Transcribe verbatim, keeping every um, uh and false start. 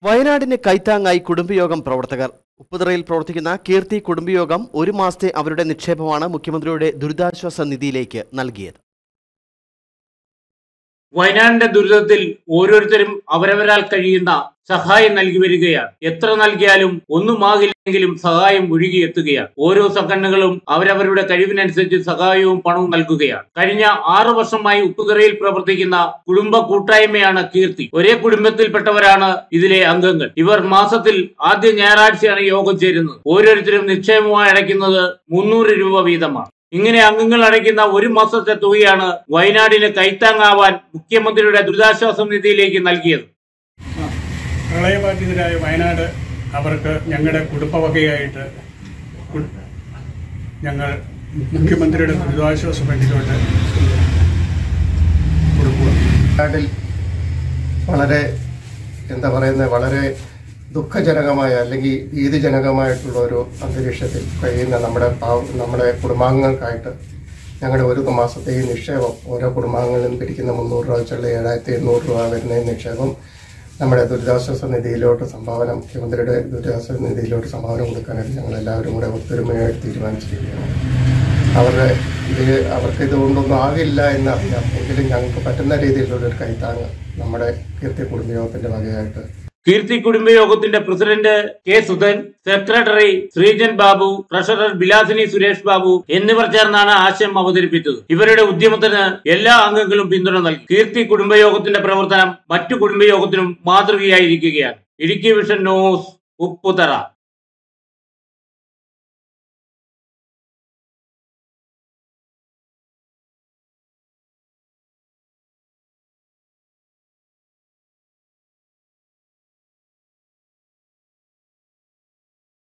വയനാടിന് കൈത്താങ്ങായി കുടുംബയോഗം പ്രവർത്തകർ. ഉപ്പുതറയിൽ പ്രവർത്തിക്കുന്ന കീർത്തി കുടുംബയോഗം ഒരു മാസത്തെ അവരുടെ നിക്ഷേപമാണ് മുഖ്യമന്ത്രിയുടെ ദുരിതാശ്വാസ നിധിയിലേക്ക് നൽകിയത്. വയനാടിന്റെ ദുരിതത്തിൽ ഓരോരുത്തരും അവരവരാൽ കഴിയുന്ന സഹായം നൽകി വരികയാണ്. എത്ര നൽകിയാലും ഒന്നുമാകില്ലെങ്കിലും സഹായം ഒഴുകിയെത്തുകയാണ്. ഓരോ സംഘടനകളും അവരവരുടെ കഴിവിനനുസരിച്ച് സഹായവും പണവും നൽകുകയാണ്. കഴിഞ്ഞ ആറു വർഷമായി ഉപ്പുതറയിൽ പ്രവർത്തിക്കുന്ന കുടുംബ കൂട്ടായ്മയാണ് കീർത്തി. ഒരേ കുടുംബത്തിൽപ്പെട്ടവരാണ് ഇതിലെ അംഗങ്ങൾ. ഇവർ മാസത്തിൽ ആദ്യ ഞായറാഴ്ചയാണ് യോഗം ചേരുന്നത്. ഓരോരുത്തരും നിക്ഷേപമായി അടയ്ക്കുന്നത് മുന്നൂറ് രൂപ വീതമാണ്. ഇങ്ങനെ അംഗങ്ങൾ അടയ്ക്കുന്ന ഒരു മാസത്തെ തുകയാണ് വയനാടിന് കൈത്താങ്ങാവാൻ മുഖ്യമന്ത്രിയുടെ ദുരിതാശ്വാസ നിധിയിലേക്ക് നൽകിയത്. പ്രളയബാധിതരായ വയനാട് അവർക്ക് ഞങ്ങളുടെ കുടുംബവകയായിട്ട് ഞങ്ങൾ മുഖ്യമന്ത്രിയുടെ ദുരിതാശ്വാസ ഫണ്ടിലോട്ട് കൊടുക്കുക. വയനാട്ടിൽ വളരെ എന്താ പറയുന്നത് വളരെ ദുഃഖജനകമായ അല്ലെങ്കിൽ ഭീതിജനകമായിട്ടുള്ള ഒരു അന്തരീക്ഷത്തിൽ കഴിയുന്ന നമ്മുടെ നമ്മുടെ കുടുംബാംഗങ്ങൾക്കായിട്ട് ഞങ്ങളുടെ ഒരു മാസത്തെ ഈ നിക്ഷേപം ഓരോ കുടുംബാംഗങ്ങളിലും പിരിക്കുന്ന മുന്നൂറ് രൂപ വെച്ചുള്ള ഏഴായിരത്തി എണ്ണൂറ് രൂപ വരുന്ന ഈ നിക്ഷേപം നമ്മുടെ ദുരിതാശ്വാസ നിധിയിലോട്ട് സംഭാവന മുഖ്യമന്ത്രിയുടെ ദുരിതാശ്വാസ നിധിയിലോട്ട് സംഭാവന കൊടുക്കാനായിട്ട് ഞങ്ങൾ എല്ലാവരും കൂടെ ഒത്തൊരുമയായിട്ട് തീരുമാനിച്ചിരിക്കുകയാണ്. അവരുടെ ഇത് അവർക്ക് ഇതുകൊണ്ടൊന്നും ആകില്ല എന്നറിയാം, എങ്കിലും ഞങ്ങൾക്ക് പറ്റുന്ന രീതിയിലുള്ള ഒരു കൈത്താങ്ങ് നമ്മുടെ കീർത്തി കുടുംബയോഗത്തിന്റെ വകയായിട്ട്. കീർത്തി കുടുംബയോഗത്തിന്റെ president K Sudhan, secretary Sreejan Babu, treasurer Bilasini Suresh Babu എന്നിവർ ചേർന്നാണ് ആശയം അവതരിപ്പിച്ചത്. ഇവരുടെ ഉദ്യമത്തിന് എല്ലാ അംഗങ്ങളും പിന്തുണ നൽകി. കീർത്തി കുടുംബയോഗത്തിന്റെ പ്രവർത്തനം മറ്റു കുടുംബയോഗത്തിനും മാതൃകയായിരിക്കുകയാണ്. Idukki vision news, Upputhara.